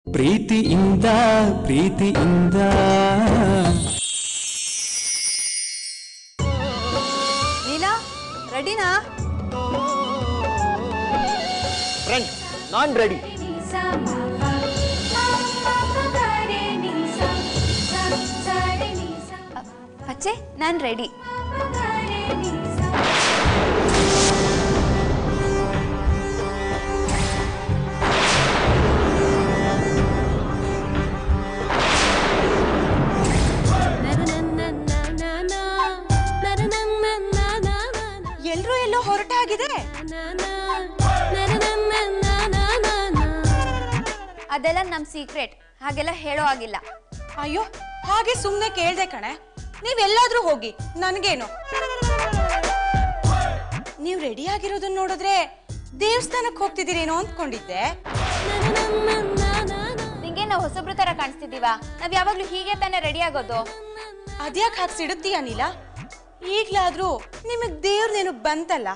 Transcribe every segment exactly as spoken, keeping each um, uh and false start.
ಪ್ರೀತಿಯಿಂದ ಪ್ರೀತಿಯಿಂದ ನೀಲಾ ರೆಡಿನಾ? ಫ್ರೆಂಡ್ ನಾನ್ ರೆಡಿ. ಪಚ್ಚೆ ನಾನ್ ರೆಡಿ. ಎಲ್ರೂ ಎಲ್ಲೋ ಹೊರಟಾಗಿದೆ. ಅದೆಲ್ಲ ನಮ್ ಸೀಕ್ರೆಟ್, ಹಾಗೆಲ್ಲ ಹೇಳೋ ಆಗಿಲ್ಲ. ಅಯ್ಯೋ ಹಾಗೆ ಸುಮ್ನೆ ಕೇಳ್ದೆ ಕಣೆ. ನೀವೆಲ್ಲಾದ್ರೂ ಹೋಗಿ ನನ್ಗೇನು. ನೀವ್ ರೆಡಿ ಆಗಿರೋದನ್ನ ನೋಡಿದ್ರೆ ದೇವಸ್ಥಾನಕ್ಕೆ ಹೋಗ್ತಿದ್ದೀರೇನೋ ಅಂದ್ಕೊಂಡಿದ್ದೆ. ನಿಂಗೆ ನಾವು ಹೊಸಬ್ರು ತರ ಕಾಣಿಸ್ತಿದೀವ? ನಾವ್ ಯಾವಾಗ್ಲೂ ಹೀಗೆ ತಾನೇ ರೆಡಿ ಆಗೋದು. ಅದ್ಯಾಕ್ ಹಾಗೆ ಸಿಡುತ್ತೀಯ ನೀಲಾ? ಈಗ್ಲಾದ್ರೂ ನಿಮಗ್ ದೇವ್ರ ನೆನಪು ಬಂತಲ್ಲ.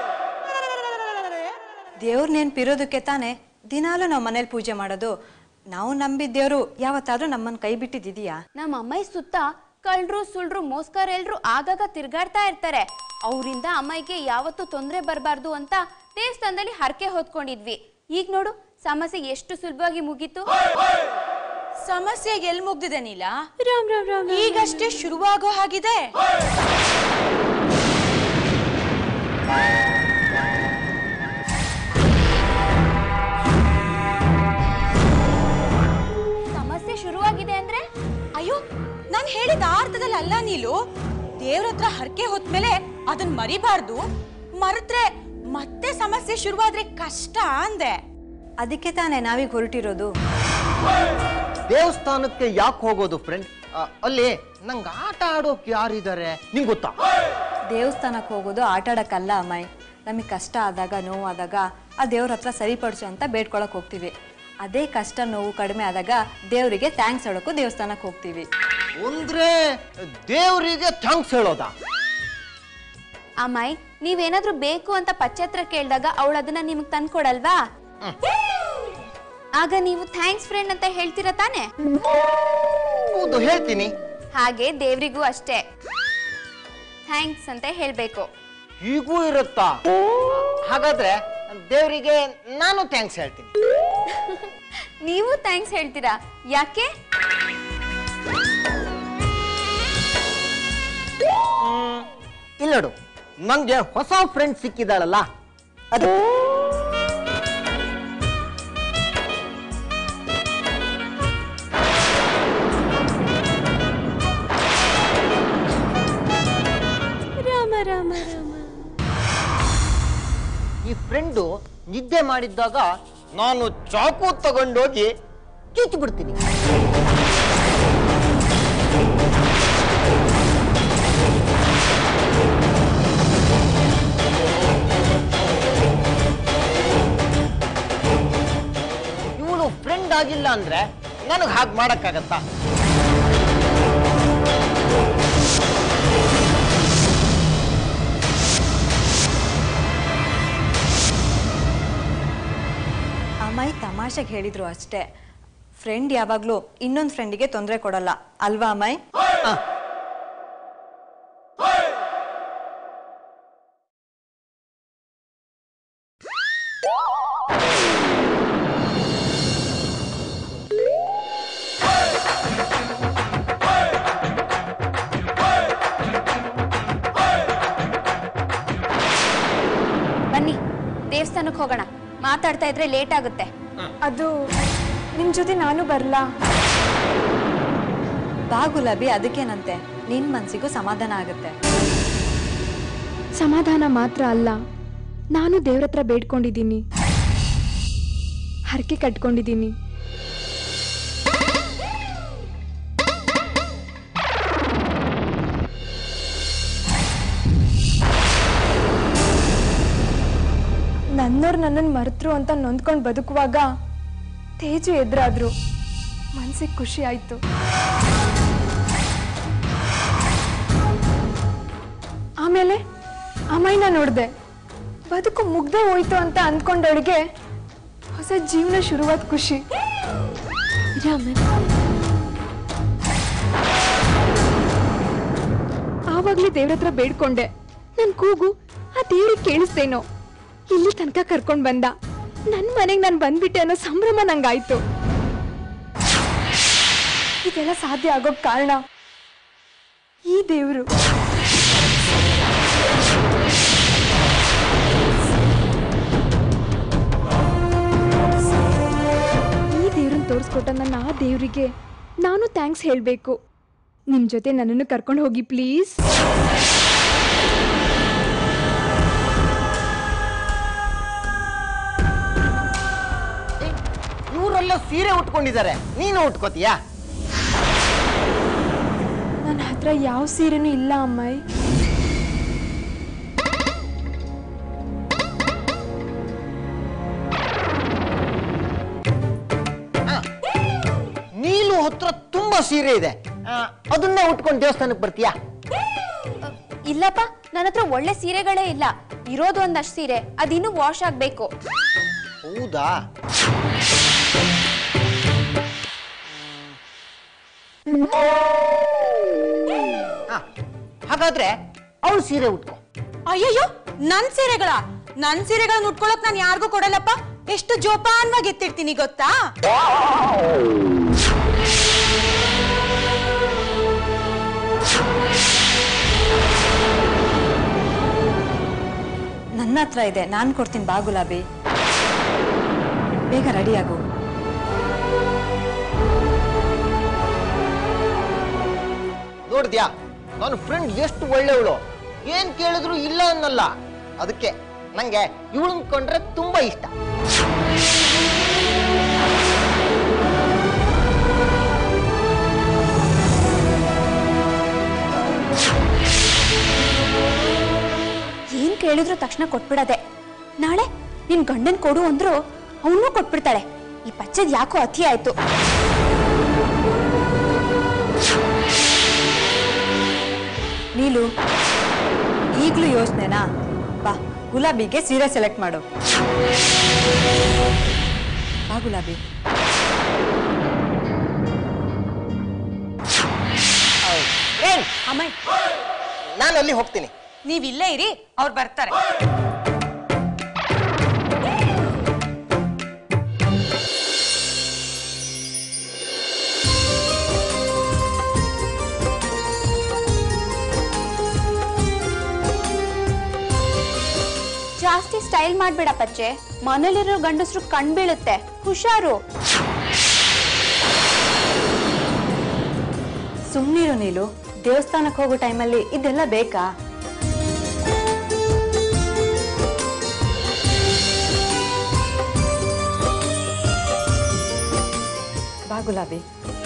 ದೇವ್ರ ನೆನಪಿರೋದಕ್ಕೆ ತಾನೆ ದಿನಾಲು ನಾವು ಮನೇಲಿ ಪೂಜೆ ಮಾಡೋದು. ನಾವು ನಂಬಿದ ದೇವ್ರು ಯಾವತ್ತಾದ್ರೂ ನಮ್ಮನ್ನ ಕೈ ಬಿಟ್ಟಿದ್ಯಾ? ನಮ್ಮ ಅಮ್ಮಾಯಿ ಸುತ್ತ ಕಳ್ರು ಸುಳ್ರು ಮೋಸ್ಕರ ಎಲ್ರು ಆಗಾಗ ತಿರ್ಗಾಡ್ತಾ ಇರ್ತಾರೆ. ಅವರಿಂದ ಅಮ್ಮಾಯಿಗೆ ಯಾವತ್ತೂ ತೊಂದರೆ ಬರಬಾರ್ದು ಅಂತ ದೇವಸ್ಥಾನದಲ್ಲಿ ಹರಕೆ ಹೊತ್ಕೊಂಡಿದ್ವಿ. ಈಗ ನೋಡು ಸಮಸ್ಯೆ ಎಷ್ಟು ಸುಲಭವಾಗಿ ಮುಗೀತು. ಸಮಸ್ಯೆ ಎಲ್ಲಿ ಮುಗ್ದಿದೆ ನೀಲಾ? ಈಗಷ್ಟೇ ಶುರುವಾಗೋ ಹಾಗಿದೆ. ಸಮಸ್ಯೆ ಶುರುವಾಗಿದೆ ಅಂದ್ರೆ? ಅಯ್ಯೋ ನಾನ್ ಹೇಳಿದ ಅರ್ಥದಲ್ಲಿ ಅಲ್ಲ ನೀಲು. ದೇವ್ರ ಹತ್ರ ಹರಕೆ ಹೊತ್ಮೇಲೆ ಅದನ್ನ ಮರಿಬಾರ್ದು. ಮರೆತ್ರೆ ಮತ್ತೆ ಸಮಸ್ಯೆ ಶುರುವಾದ್ರೆ ಕಷ್ಟ ಅಂದೆ. ಅದಕ್ಕೆ ತಾನೆ ನಾವೀಗ ಹೊರಟಿರೋದು. ದೇವಸ್ಥಾನಕ್ಕೆ ಯಾಕೆ ಹೋಗೋದು ಫ್ರೆಂಡ್? ಅಲ್ಲಿ ನಂಗೆ ಆಟ ಆಡೋಕೆ ಯಾರಿದ್ದಾರೆ ನಿಂಗೆ ಗೊತ್ತಾ? ದೇವಸ್ಥಾನಕ್ಕೆ ಹೋಗೋದು ಆಟ ಆಡಕ್ಕಲ್ಲ ಅಮ್ಮಾಯಿ. ನಮಗೆ ಕಷ್ಟ ಆದಾಗ ನೋವಾದಾಗ ಆ ದೇವ್ರ ಹತ್ರ ಸರಿಪಡಿಸು ಅಂತ ಬೇಡ್ಕೊಳಕ್ ಹೋಗ್ತೀವಿ. ಅದೇ ಕಷ್ಟ ನೋವು ಕಡಿಮೆ ಆದಾಗ ದೇವರಿಗೆ ಥ್ಯಾಂಕ್ಸ್ ಹೇಳೋಕ್ಕೂ ದೇವಸ್ಥಾನಕ್ಕೆ ಹೋಗ್ತೀವಿ. ಅಂದ್ರೆ ದೇವರಿಗೆ ಥ್ಯಾಂಕ್ಸ್ ಹೇಳೋದಾ? ಅಮ್ಮಾಯಿ ನೀವೇನಾದ್ರೂ ಬೇಕು ಅಂತ ಪಚ್ಚತ್ರ ಕೇಳಿದಾಗ ಅವಳು ಅದನ್ನ ನಿಮಗ್ ತಂದ್ಕೊಡಲ್ವಾ? ಆಗ ನೀವು ಥ್ಯಾಂಕ್ಸ್ ಫ್ರೆಂಡ್ ಅಂತ ಹೇಳ್ತೀರಾ ತಾನೆ? ಹೌದು ಹೇಳ್ತೀನಿ. ಹಾಗೆ ದೇವ್ರಿಗೂ ಅಷ್ಟೇ ಥ್ಯಾಂಕ್ಸ್ ಅಂತ ಹೇಳ್ಬೇಕು. ಹೀಗೂ ಇರುತ್ತಾ? ಹಾಗಾದ್ರೆ ದೇವರಿಗೆ ನಾನು ಥ್ಯಾಂಕ್ಸ್ ಹೇಳ್ತೀನಿ. ನೀವು ಥ್ಯಾಂಕ್ಸ್ ಹೇಳ್ತೀರಾ? ಯಾಕೆ? ಇಲ್ಲ ನೋಡು, ನಂಗೆ ಹೊಸ ಫ್ರೆಂಡ್ ಸಿಕ್ಕಿದಾಳಲ್ಲ ಅದು. ರಾಮ ರಾಮ ರಾಮ. ಈ ಫ್ರೆಂಡು ನಿದ್ದೆ ಮಾಡಿದ್ದಾಗ ನಾನು ಚಾಕು ತಗೊಂಡೋಗಿ ಚುಚ್ಚಿ ಬಿಡ್ತೀನಿ. ಇವಳು ಫ್ರೆಂಡ್ ಆಗಿಲ್ಲ ಅಂದ್ರೆ ನನಗೆ ಹಾಗೆ ಮಾಡಕ್ಕಾಗತ್ತಾ? ಅಮ್ಮಾಯಿ ತಮಾಷೆಗೆ ಹೇಳಿದ್ರು ಅಷ್ಟೇ. ಫ್ರೆಂಡ್ ಯಾವಾಗ್ಲೂ ಇನ್ನೊಂದು ಫ್ರೆಂಡಿಗೆ ತೊಂದರೆ ಕೊಡಲ್ಲ ಅಲ್ವಾ ಅಮ್ಮಾಯಿ? ಬನ್ನಿ ದೇವಸ್ಥಾನಕ್ಕೆ ಹೋಗೋಣ. ಮಾತಾಡ್ತಾ ಇದ್ರೆ ಲೇಟ್ ಆಗುತ್ತೆ. ಅದು ನಿಮ್ ಜೊತೆ ನಾನು ಬರ್ಲಾ? ಬಾ ಗುಲಾಬಿ, ಅದಕ್ಕೇನಂತೆ, ನಿನ್ ಮನ್ಸಿಗೂ ಸಮಾಧಾನ ಆಗುತ್ತೆ. ಸಮಾಧಾನ ಮಾತ್ರ ಅಲ್ಲ, ನಾನು ದೇವ್ರ ಹತ್ರ ಬೇಡ್ಕೊಂಡಿದ್ದೀನಿ, ಹರಕೆ ಕಟ್ಕೊಂಡಿದ್ದೀನಿ. ನನ್ನೋರು ನನ್ನನ್ನು ಮರೆತರು ಅಂತ ನೊಂದ್ಕೊಂಡು ಬದುಕುವಾಗ ತೇಜು ಎದುರಾದ್ರು. ಮನ್ಸಿಗೆ ಖುಷಿ ಆಯ್ತು. ಆಮೇಲೆ ಅಮ್ಮಯ್ಯನ ನೋಡಿದೆ. ಬದುಕು ಮುಗ್ದೇ ಹೋಯ್ತು ಅಂತ ಅಂದ್ಕೊಂಡವಳಿಗೆ ಹೊಸ ಜೀವನ ಶುರುವಾದ ಖುಷಿ. ರಾಮನ್ ಆವಾಗ್ಲೇ ದೇವ್ರ ಹತ್ರ ಬೇಡ್ಕೊಂಡೆ. ನನ್ ಕೂಗು ಆ ದೇವ್ರಿಗೆ ಕೇಳಿಸ್ತೇನೋ. ಇಲ್ಲಿ ತನಕ ಕರ್ಕೊಂಡ್ ಬಂದ. ನನ್ ಮನೆಗ್ ನಾನ್ ಬಂದ್ಬಿಟ್ಟೆ ಅನ್ನೋ ಸಂಭ್ರಮ ನಂಗಾಯ್ತು. ಇದೆಲ್ಲ ಸಾಧ್ಯ ಆಗೋಕ್ ಕಾರಣ ಈ ದೇವ್ರು. ಈ ದೇವ್ರನ್ನ ತೋರಿಸ್ಕೊಟ್ಟ ನನ್ನ ಆ ದೇವ್ರಿಗೆ ನಾನು ಥ್ಯಾಂಕ್ಸ್ ಹೇಳ್ಬೇಕು. ನಿಮ್ ಜೊತೆ ನನ್ನನ್ನು ಕರ್ಕೊಂಡು ಹೋಗಿ ಪ್ಲೀಸ್. ಇವರೆಲ್ಲ ಸೀರೆ ಉಟ್ಕೊಂಡಿದ್ದಾರೆ, ನೀನು ಉಟ್ಕೋತೀಯಾ? ನನ್ನ ಹತ್ರ ಯಾವ ಸೀರೆನೂ ಇಲ್ಲ ಅಮ್ಮಾಯಿ. ನೀನು ಹತ್ರ ತುಂಬಾ ಸೀರೆ ಇದೆ, ಅದನ್ನೇ ಉಟ್ಕೊಂಡು ದೇವಸ್ಥಾನಕ್ಕೆ ಬರ್ತೀಯಾ? ಇಲ್ಲಪ್ಪ, ನನ್ನ ಹತ್ರ ಒಳ್ಳೆ ಸೀರೆಗಳೇ ಇಲ್ಲ. ಇರೋದು ಒಂದಷ್ಟು ಸೀರೆ, ಅದಿನ್ನೂ ವಾಶ್ ಆಗ್ಬೇಕು. ಹೌದಾ? ಹಾಗಾದ್ರೆ ಅವಳು ಸೀರೆ ಉಟ್ಕೋ. ಅಯ್ಯಯ್ಯೋ, ನನ್ ಸೀರೆಗಳ ನನ್ ಸೀರೆಗಳನ್ನ ಉಟ್ಕೊಳಕ್ ನಾನು ಯಾರಿಗೂ ಕೊಡಲ್ಲಪ್ಪ. ಎಷ್ಟು ಜೋಪಾನವಾಗಿ ಎತ್ತಿರ್ತೀನಿ ಗೊತ್ತಾ? ನನ್ನ ಹತ್ರ ಇದೆ, ನಾನು ಕೊಡ್ತೀನಿ. ಬಾ ಗುಲಾಬಿ, ಬೇಗ ರೆಡಿ ಆಗು. ನೋಡಿದ್ಯಾ, ನನ್ನ ಫ್ರೆಂಡ್ ಎಷ್ಟು ಒಳ್ಳೆಯವಳು. ಏನ್ ಕೇಳಿದ್ರು ಇಲ್ಲ ಅನ್ನಲ್ಲ. ಅದಕ್ಕೆ ನಂಗೆ ಇವಳನ್ ಕೊಂಡ್ರೆ ತುಂಬಾ ಇಷ್ಟ. ಏನ್ ಕೇಳಿದ್ರು ತಕ್ಷಣ ಕೊಟ್ಬಿಡದೆ. ನಾಳೆ ನಿನ್ ಗಂಡನ್ ಕೊಡು ಅಂದ್ರು ಅವನು ಕೊಟ್ಬಿಡ್ತಾಳೆ. ಈ ಪಚ್ಚದ್ ಯಾಕೋ ಅತಿ ಆಯ್ತು. ನೀಲು, ಈಗ್ಲೂ ಯೋಚನೆನಾ? ಬಾ, ಗುಲಾಬಿಗೆ ಸೀರೆ ಸೆಲೆಕ್ಟ್ ಮಾಡು. ಬಾ ಗುಲಾಬಿ. ಅಮ್ಮ, ನಾನು ಅಲ್ಲಿ ಹೋಗ್ತೀನಿ. ನೀವಿಲ್ಲೇ ಇರಿ, ಅವ್ರು ಬರ್ತಾರೆ. ಜಾಸ್ತಿ ಸ್ಟೈಲ್ ಮಾಡ್ಬೇಡ ಪಚ್ಚೆ, ಮನೇಲಿರೋ ಗಂಡಸ್ರು ಕಣ್ ಬೀಳುತ್ತೆ. ಹುಷಾರು. ಸುಮ್ಮನಿರು ನೀಲು, ದೇವಸ್ಥಾನಕ್ಕೆ ಹೋಗೋ ಟೈಮಲ್ಲಿ ಇದೆಲ್ಲ ಬೇಕಾ? ಬಾ ಗುಲಾಬಿ.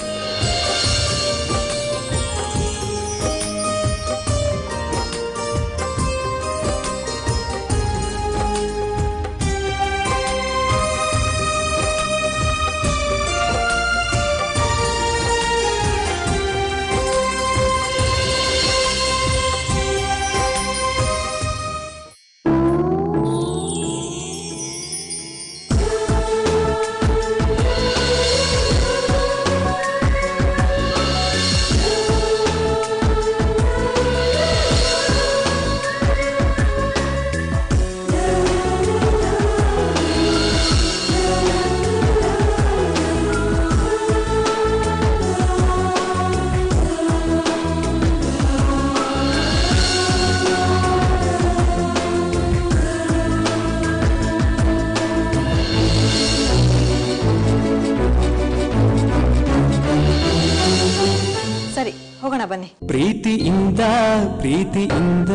ಸರಿ, ಹೋಗೋಣ ಬನ್ನಿ. ಪ್ರೀತಿಯಿಂದ ಪ್ರೀತಿಯಿಂದ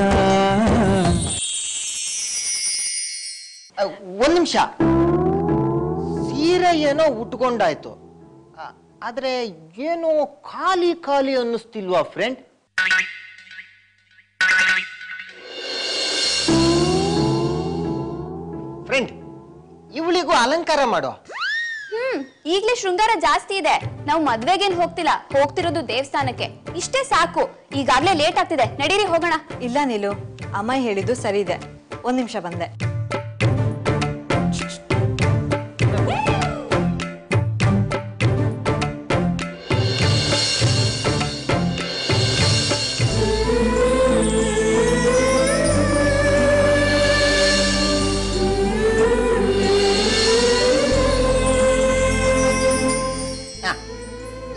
ಒಂದ್ ನಿಮಿಷ. ಸೀರೆ ಏನೋ ಉಟ್ಕೊಂಡಾಯ್ತು, ಆದ್ರೆ ಏನೋ ಖಾಲಿ ಖಾಲಿ ಅನ್ನಿಸ್ತಿಲ್ವಾ ಫ್ರೆಂಡ್? ಫ್ರೆಂಡ್, ಇವಳಿಗೂ ಅಲಂಕಾರ ಮಾಡೋ. ಹ್ಮ್ ಈಗ್ಲೇ ಶೃಂಗಾರ ಜಾಸ್ತಿ ಇದೆ. ನಾವು ಮದ್ವೆಗೇನ್ ಹೋಗ್ತಿಲ್ಲ, ಹೋಗ್ತಿರೋದು ದೇವಸ್ಥಾನಕ್ಕೆ. ಇಷ್ಟೇ ಸಾಕು. ಈಗಾಗ್ಲೇ ಲೇಟ್ ಆಗ್ತಿದೆ, ನಡೀರಿ ಹೋಗೋಣ. ಇಲ್ಲ ನೀಲು, ಅಮ್ಮ ಹೇಳಿದ್ದು ಸರಿ ಇದೆ. ಒಂದ್ ನಿಮಿಷ ಬಂದೆ.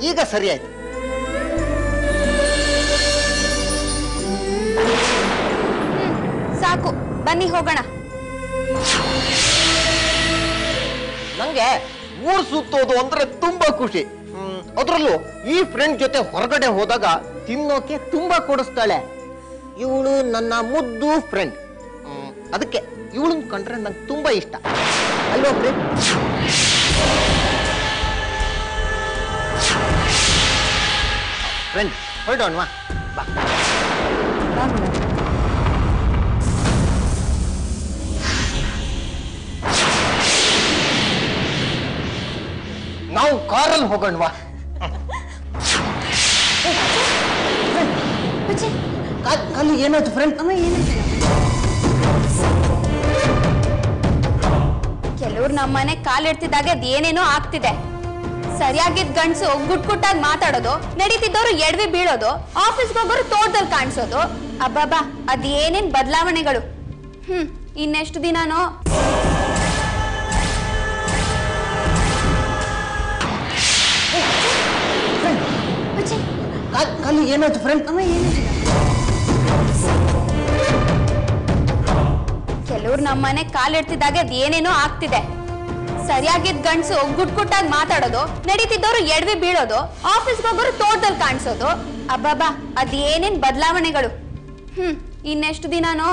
ಈಗ ಸರಿ ಆಯ್ತು. ಸಾಕು, ಬನ್ನಿ ಹೋಗೋಣ. ನಂಗೆ ಊರ್ ಸುತ್ತೋದು ಅಂದ್ರೆ ತುಂಬಾ ಖುಷಿ. ಹ್ಮ್ ಅದ್ರಲ್ಲೂ ಈ ಫ್ರೆಂಡ್ ಜೊತೆ ಹೊರಗಡೆ ಹೋದಾಗ ತಿನ್ನೋಕೆ ತುಂಬಾ ಕೊಡಿಸ್ತಾಳೆ. ಇವಳು ನನ್ನ ಮುದ್ದು ಫ್ರೆಂಡ್. ಅದಕ್ಕೆ ಇವಳನ್ನ ಕಂಡ್ರೆ ನಂಗೆ ತುಂಬಾ ಇಷ್ಟ ಅಲ್ವಾ ಫ್ರೆಂಡ್? ಫ್ರೆಂಡ್ ಹೊರಡೋಣವಾ? ಬಾ. ನಾವು ಕಾರಲ್ಲಿ ಹೋಗೋಣವಾ? ಕಾಲು ಏನಾಯ್ತು ಫ್ರೆಂಡ್? ಅಮ್ಮ ಏನಾಯ್ತು? ಕೆಲವ್ರು ನಮ್ಮನೆ ಕಾಲಿಡ್ತಿದ್ದಾಗ ಅದೇನೇನೋ ಆಗ್ತಿದೆ. ಸರಿಯಾಗಿದ್ ಗಂಡ್ಸು ಗುಟ್ ಗುಟ್ಟಾಗಿ ಮಾತಾಡೋದು, ನಡೀತಿದ್ದವ್ರು ಎಡವಿ ಬೀಳೋದು, ಆಫೀಸ್ಗೆ ಹೋಗೋರು ತೋಟದಲ್ಲಿ ಕಾಣಿಸೋದು. ಅಬ್ಬಬ್ಬಾ, ಅದೇನೇನ್ ಬದಲಾವಣೆಗಳು. ಹ್ಮ್ ಇನ್ನೆಷ್ಟು ದಿನಾನೋ. ಕಾಲು ಏನಾಯ್ತು ಫ್ರೆಂಡ್? ಅಮ್ಮ ಏನಾಯ್ತು? ಕೆಲವ್ರು ನಮ್ಮನೆ ಕಾಲಿಡ್ತಿದ್ದಾಗ ಅದೇನೇನೋ ಆಗ್ತಿದೆ. ಸರಿಯಾಗಿದ್ ಗಂಡ್ಸು ಗುಟ್ ಗುಟ್ಟಾಗಿ ಮಾತಾಡೋದು, ನಡೀತಿದ್ದವ್ರು ಎಡವಿ ಬೀಳೋದು, ಆಫೀಸ್ಗೆ ಹೋಗೋರು ತೋಟದಲ್ಲಿ ಕಾಣಿಸೋದು. ಅಬ್ಬಬ್ಬಾ, ಅದೇನೇನ್ ಬದಲಾವಣೆಗಳು. ಹ್ಮ್ ಇನ್ನೆಷ್ಟು ದಿನಾನೋ.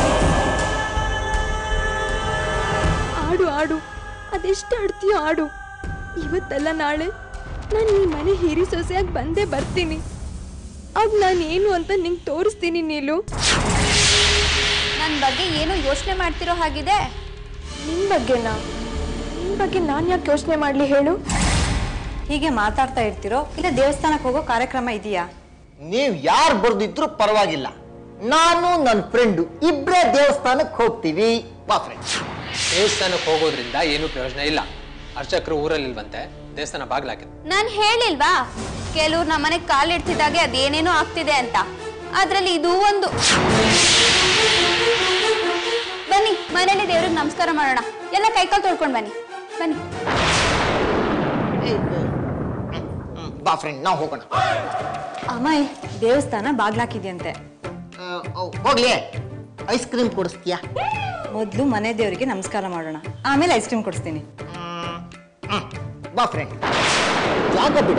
ಆಡು ಆಡು, ಅದೆಷ್ಟು ಆಡ್ತೀಯೋ ಆಡು. ಇವತ್ತಲ್ಲ ನಾಳೆ ನಾನು ಈ ಮನೆ ಹಿರಿ ಸೊಸೆಯಾಗಿ ಬಂದೇ ಬರ್ತೀನಿ. ಆಗ ನಾನು ಏನು ಅಂತ ನಿಂಗೆ ತೋರಿಸ್ತೀನಿ. ನೀಲು, ನನ್ನ ಬಗ್ಗೆ ಏನೋ ಯೋಚನೆ ಮಾಡ್ತಿರೋ ಹಾಗಿದೆ. ನಿನ್ನ ಬಗ್ಗೆನಾ? ನಿನ್ನ ಬಗ್ಗೆ ನಾನು ಯಾಕೆ ಯೋಚನೆ ಮಾಡಲಿ ಹೇಳು? ಹೀಗೆ ಮಾತಾಡ್ತಾ ಇರ್ತಿರೋ ಇಲ್ಲ ದೇವಸ್ಥಾನಕ್ಕೆ ಹೋಗೋ ಕಾರ್ಯಕ್ರಮ ಇದೆಯಾ? ನೀವ್ ಯಾರು ಬರ್ದಿದ್ರು ಪರವಾಗಿಲ್ಲ, ನಾನು ನನ್ನ ಫ್ರೆಂಡು ಇಬ್ರೇ ದೇವಸ್ಥಾನಕ್ಕೆ ಹೋಗ್ತೀವಿ. ಬಾ ಫ್ರೆಂಡ್. ದೇವಸ್ಥಾನಕ್ಕೆ ಹೋಗೋದ್ರಿಂದ ಏನು ಪ್ರಯೋಜನ ಇಲ್ಲ. ಅರ್ಚಕರು ಊರಲ್ಲಿ ಇಲ್ವಂತೆ, ದೇವಸ್ಥಾನ ಬಾಗ್ಲಾಕಿದೆ. ನಾನು ಹೇಳಿಲ್ವಾ, ಕೆಲವ್ರು ನಮ್ಮನೆ ಕಾಲಿಡ್ತಿದ್ದಾಗೆ ಅದೇನೇನೋ ಆಗ್ತಿದೆ ಅಂತ. ಅದ್ರಲ್ಲಿ ಇದು ಒಂದು. ಬನ್ನಿ ಮನೇಲಿ ದೇವ್ರಿಗೆ ನಮಸ್ಕಾರ ಮಾಡೋಣ. ಎಲ್ಲ ಕೈಕಾಲು ತೊಳ್ಕೊಂಡು ಬನ್ನಿ ಬನ್ನಿ. ಬಾ ಫ್ರೆಂಡ್, ನಾವು ಹೋಗೋಣ. ಅಮ್ಮಾಯಿ, ದೇವಸ್ಥಾನ ಬಾಗ್ಲಾಕಿದ್ಯಂತೆ. ಹೋಗ್ಲಿ, ಐಸ್ ಕ್ರೀಮ್ ಕೊಡಿಸ್ತೀಯಾ? ಮೊದಲು ಮನೆ ದೇವರಿಗೆ ನಮಸ್ಕಾರ ಮಾಡೋಣ, ಆಮೇಲೆ ಐಸ್ ಕ್ರೀಮ್ ಕೊಡಿಸ್ತೀನಿ. ಬಾ ಫ್ರೆಂಡ್, ಜಾಗ ಬಿಡ.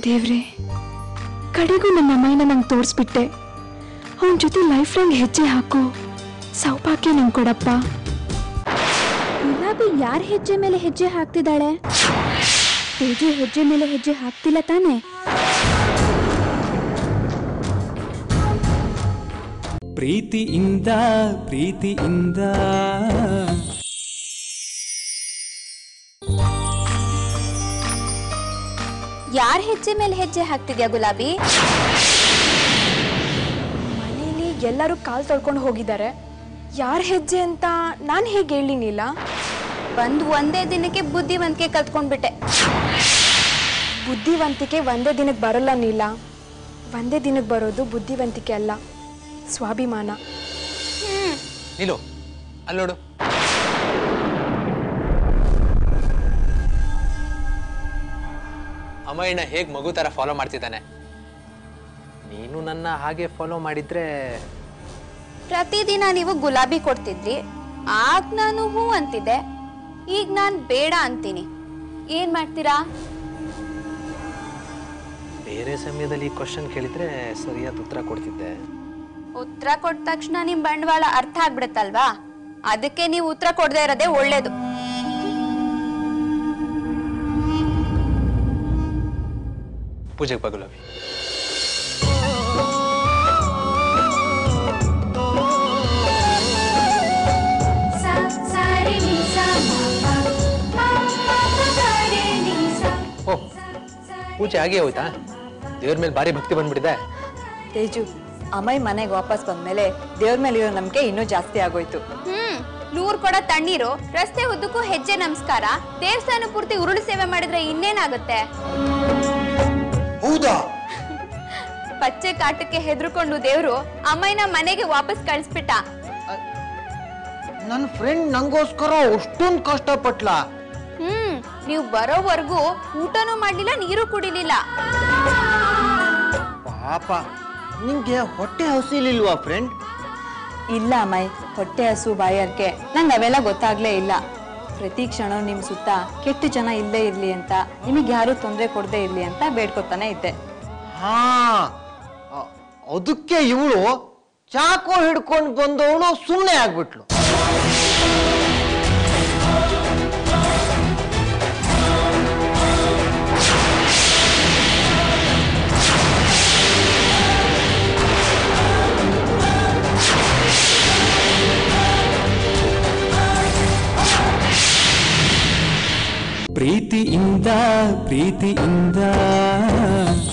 ದೇವ್ರೆ, ಕಡೆಗೂ ನನ್ನ ಅಮ್ಮಯ್ಯನ ನಂಗೆ ತೋರಿಸ್ಬಿಟ್ಟೆ. ಅವನ ಜೊತೆ ಲೈಫ್ ಲಾಂಗ್ ಹೆಜ್ಜೆ ಹಾಕೋ ಸೌಭಾಗ್ಯ ನಂಗೆ ಕೊಡಪ್ಪ. ಗುಲಾಬಿ ಯಾರ ಹೆಜ್ಜೆ ಮೇಲೆ ಹೆಜ್ಜೆ ಹಾಕ್ತಿದ್ದಾಳೆ? ತೇಜು ಹೆಜ್ಜೆ ಮೇಲೆ ಹೆಜ್ಜೆ ಹಾಕ್ತಿಲ್ಲ ತಾನೆ? ಪ್ರೀತಿಯಿಂದ ಪ್ರೀತಿಯಿಂದ ಯಾರ ಹೆಜ್ಜೆ ಮೇಲೆ ಹೆಜ್ಜೆ ಹಾಕ್ತಿದ್ಯಾ ಗುಲಾಬಿ? ಮನೇಲಿ ಎಲ್ಲರೂ ಕಾಲ್ ತೊಳ್ಕೊಂಡು ಹೋಗಿದ್ದಾರೆ. ಯಾರ ಹೆಜ್ಜೆ ಅಂತ ನಾನು ಹೇಗೆ ಹೇಳಿ ನೀಲ? ಬಂದು ಒಂದೇ ದಿನಕ್ಕೆ ಬುದ್ಧಿವಂತಿಕೆ ಕಲ್ತ್ಕೊಂಡ್ಬಿಟ್ಟೆ. ಬುದ್ಧಿವಂತಿಕೆ ಒಂದೇ ದಿನಕ್ಕೆ ಬರೋಲ್ಲ ನೀಲ. ಒಂದೇ ದಿನಕ್ಕೆ ಬರೋದು ಬುದ್ಧಿವಂತಿಕೆ ಅಲ್ಲ, ಸ್ವಾಭಿಮಾನ. ನಿಲ್ಲು, ಅಲ್ಲಿ ನೋಡು. ಅಮ್ಮಯ್ಯನ ಹೇಗ್ ಮಗು ತರ ಫಾಲೋ ಮಾಡ್ತಿದ್ದಾನೆ. ನೀನು ನನ್ನ ಹಾಗೆ ಫಾಲೋ ಮಾಡಿದ್ರೆ ಪ್ರತಿದಿನ ನೀವು ಗುಲಾಬಿ ಕೊಡ್ತಿದ್ರಿ, ಆಗ ನಾನು ಹೂ ಅಂತಿದ್ದೆ, ಈಗ ನಾನು ಬೇಡ ಅಂತೀನಿ. ಏನ್ ಮಾಡ್ತೀರಾ? ಬೇರೆ ಸಮಯದಲ್ಲಿ ಕ್ವಶನ್ ಕೇಳಿದ್ರೆ ಸರಿಯಾದ ಉತ್ತರ ಕೊಡ್ತಿದ್ದೆ. ಉತ್ತರ ಕೊಟ್ಟ ತಕ್ಷಣ ನಿಮ್ ಬಂಡವಾಳ ಅರ್ಥ ಆಗ್ಬಿಡುತ್ತಲ್ವಾ? ಅದಕ್ಕೆ ನೀವು ಉತ್ತರ ಕೊಡದೇ ಇರೋದೇ ಒಳ್ಳೇದು. ಪೂಜೆಗೆ ಬಾ ಗುಲಾಬಿ. ಓ, ಪೂಜೆ ಹಾಗೆ ಹೋಯ್ತಾ? ದೇವ್ರ ಮೇಲೆ ಭಾರಿ ಭಕ್ತಿ ಬಂದ್ಬಿಟ್ಟಿದೆ. ತೇಜು, ಅಮ್ಮಯ್ಯ ಮನೆಗೆ ವಾಪಸ್ ಬಂದ್ಮೇಲೆ ದೇವ್ರ ಮೇಲೆ ಇರೋ ನಂಬಿಕೆ ಇನ್ನೂ ಜಾಸ್ತಿ ಆಗೋಯ್ತು. ಹ್ಮ್ ನೂರ್ ಕೊಡ ತಣ್ಣೀರು, ರಸ್ತೆ ಉದ್ದಕ್ಕೂ ಹೆಜ್ಜೆ ನಮಸ್ಕಾರ, ದೇವಸ್ಥಾನ ಪೂರ್ತಿ ಉರುಳು ಸೇವೆ ಮಾಡಿದ್ರೆ ಇನ್ನೇನಾಗುತ್ತೆ? ಹೌದಾ? ಪಚ್ಚೆ ಕಾಟಕ್ಕೆ ಹೆದರ್ಕೊಂಡು ದೇವ್ರು ಅಮ್ಮಯ್ಯನ ಮನೆಗೆ ವಾಪಸ್ ಕಳಿಸ್ಬಿಟ್ಟ. ನನ್ನ ಫ್ರೆಂಡ್ ನಂಗೋಸ್ಕರ ಅಷ್ಟೊಂದು ಕಷ್ಟಪಟ್ಲ. ಹ್ಮ್ ನೀವು ಬರೋವರೆಗೂ ಊಟನೂ ಮಾಡ್ಲಿಲ್ಲ, ನೀರು ಕುಡಿಲಿಲ್ಲ. ಪಾಪ, ನಿಂಗೆ ಹೊಟ್ಟೆ ಹಸಿಲಿಲ್ವಾ ಫ್ರೆಂಡ್? ಇಲ್ಲ ಅಮ್ಮಯ್ಯ, ಹೊಟ್ಟೆ ಹಸು ಬಾಯಾರಿಕೆ ನಂಗೆ ಅವೆಲ್ಲ ಗೊತ್ತಾಗ್ಲೇ ಇಲ್ಲ. ಪ್ರತಿ ಕ್ಷಣ ನಿಮ್ ಸುತ್ತ ಕೆಟ್ಟ ಜನ ಇಲ್ಲೇ ಇರ್ಲಿ ಅಂತ, ನಿಮಗೆ ಯಾರು ತೊಂದರೆ ಕೊಡದೇ ಇರ್ಲಿ ಅಂತ ಬೇಡ್ಕೊತಾನೆ ಇದ್ದೆ. ಹಾ, ಅದಕ್ಕೆ ಇವಳು ಚಾಕು ಹಿಡ್ಕೊಂಡು ಬಂದವಳು ಸುಮ್ಮನೆ ಆಗ್ಬಿಟ್ಲು. ಪ್ರೀತಿಯಿಂದ ಪ್ರೀತಿಯಿಂದ